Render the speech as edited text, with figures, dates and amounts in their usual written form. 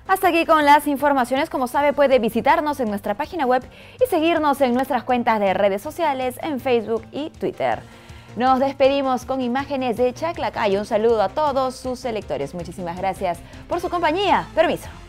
Hasta aquí con las informaciones. Como sabe, puede visitarnos en nuestra página web y seguirnos en nuestras cuentas de redes sociales en Facebook y Twitter. Nos despedimos con imágenes de Chaclacayo. Un saludo a todos sus electores. Muchísimas gracias por su compañía. Permiso.